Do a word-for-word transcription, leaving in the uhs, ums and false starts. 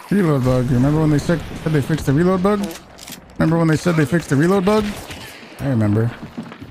Reload bug. Remember when they said they fixed the reload bug? Remember when they said they fixed the reload bug? I remember.